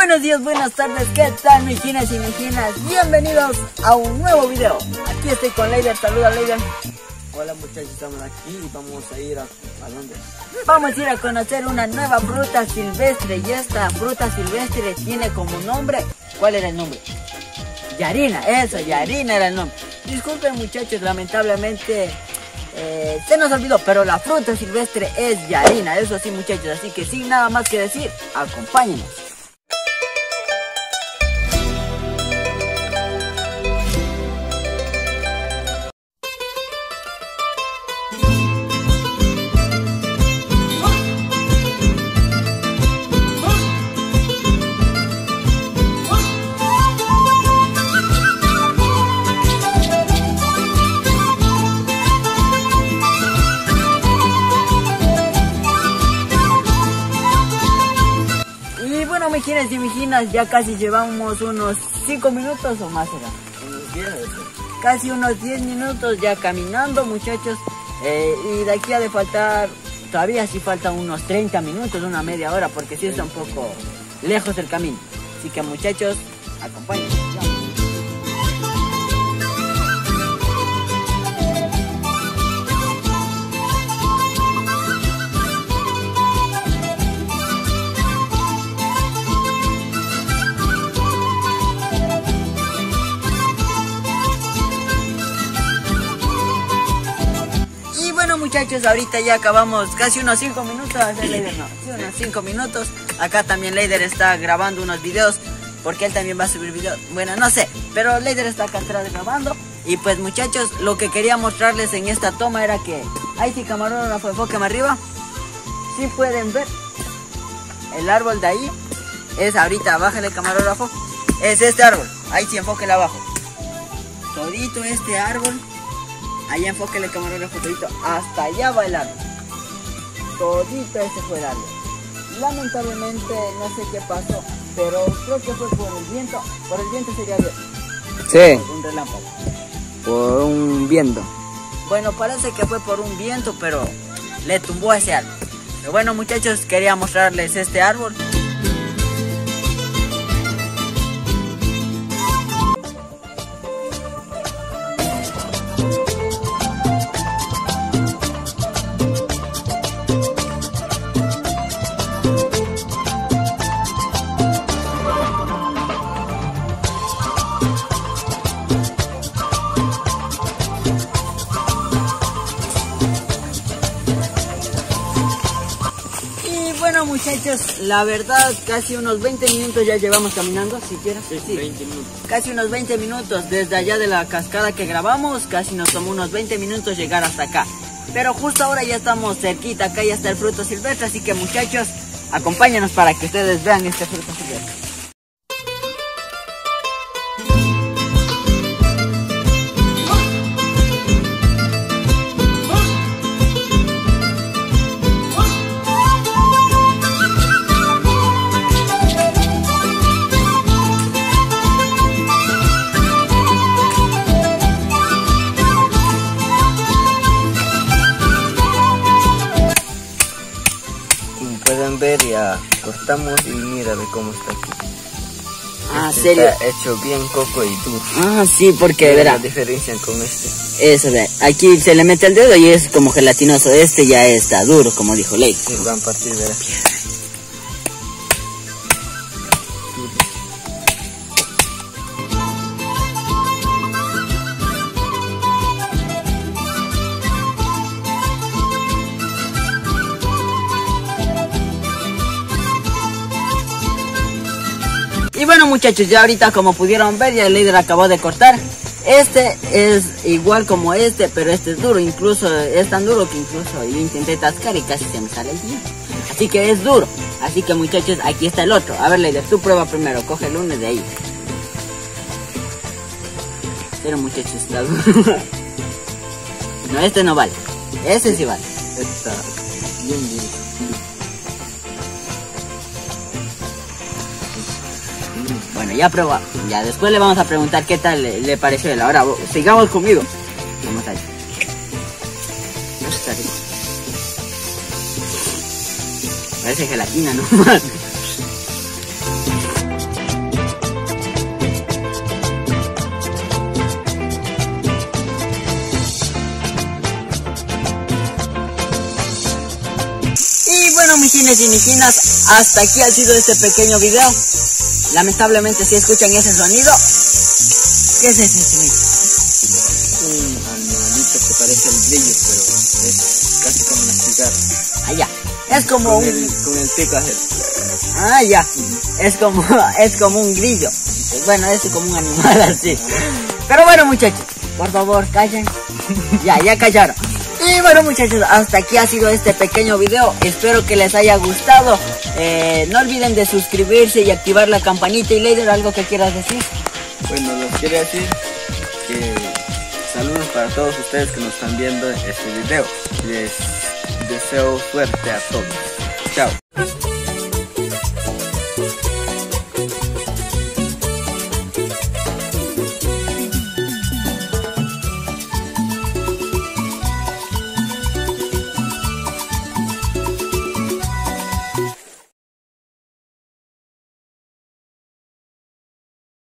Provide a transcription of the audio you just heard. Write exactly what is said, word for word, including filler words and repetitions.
Buenos días, buenas tardes, ¿qué tal mis chinas y mis chinas? Bienvenidos a un nuevo video. Aquí estoy con Leider, saluda Leider. Hola muchachos, estamos aquí y vamos a ir a, ¿a dónde? Vamos a ir a conocer una nueva fruta silvestre y esta fruta silvestre tiene como nombre, ¿cuál era el nombre? Yarina, eso, Yarina era el nombre. Disculpen muchachos, lamentablemente eh, se nos olvidó, pero la fruta silvestre es Yarina, eso sí muchachos, así que sin nada más que decir, acompáñenos. Mijinas y mijinas, ya casi llevamos unos cinco minutos o más, ¿verdad? Unos diez. Casi unos diez minutos ya caminando, muchachos. Eh, y de aquí ha de faltar, todavía sí faltan unos treinta minutos, una media hora, porque sí está un poco lejos el camino. Así que muchachos, acompáñenme. Muchachos, ahorita ya acabamos casi unos cinco minutos, Leider no, sí, unos cinco minutos. Acá también Leider está grabando unos videos, porque él también va a subir videos. Bueno, no sé, pero Leider está acá atrás grabando. Y pues muchachos, lo que quería mostrarles en esta toma era que, ahí sí camarógrafo, enfóqueme arriba. Si pueden ver, el árbol de ahí, es ahorita, bájale camarógrafo, es este árbol, ahí sí enfóquele abajo. Todito este árbol. Allá enfóquele el camarógrafo todito, hasta allá va el árbol. Todito ese fue el árbol. Lamentablemente no sé qué pasó, pero creo que fue por el viento. Por el viento sería bien. Sí. Por un relámpago. Por un viento. Bueno, parece que fue por un viento, pero le tumbó ese árbol. Pero bueno muchachos, quería mostrarles este árbol. Bueno muchachos, la verdad casi unos veinte minutos ya llevamos caminando, si quieres. Sí, sí, veinte minutos. Casi unos veinte minutos desde allá de la cascada que grabamos, casi nos tomó unos veinte minutos llegar hasta acá. Pero justo ahora ya estamos cerquita, acá ya está el fruto silvestre, así que muchachos, acompáñenos para que ustedes vean este fruto silvestre. Pueden ver, ya cortamos y mira de cómo está aquí. Ah, este ¿serio? Está hecho bien coco y duro. Ah, sí, porque verá verá. la diferencia con este. Eso, ve. Aquí se le mete el dedo y es como gelatinoso. Este ya está duro, como dijo Leider. Sí, van a partir, verá. Y bueno muchachos, ya ahorita como pudieron ver, ya el Leider acabó de cortar. Este es igual como este, pero este es duro, incluso es tan duro que incluso yo intenté tascar y casi se me sale el diente. Así que es duro. Así que muchachos, aquí está el otro. A ver Leider, tú prueba primero, coge el uno de ahí. Pero muchachos, está duro. No, este no vale. Ese sí vale. Está bien duro. Bueno, ya probó. Ya después le vamos a preguntar qué tal le, le pareció él. Ahora sigamos conmigo. Vamos allá. Está rico. Parece gelatina nomás. miquines y miquinas, hasta aquí ha sido este pequeño video. Lamentablemente si escuchan ese sonido, ¿qué es ese sonido? Un animalito que parece el grillo, pero es casi como una cigarra. Ah, ya. Es como con un... el, con el pico así. Ah, ya. Es como, es como un grillo. Bueno, es como un animal así. Pero bueno, muchachos, por favor, callen. Ya, ya callaron. Y bueno, muchachos, hasta aquí ha sido este pequeño video. Espero que les haya gustado. Eh, no olviden de suscribirse y activar la campanita. Y Leider, ¿algo que quieras decir? Bueno, les quería decir que saludos para todos ustedes que nos están viendo este video. Les deseo suerte a todos. Chao.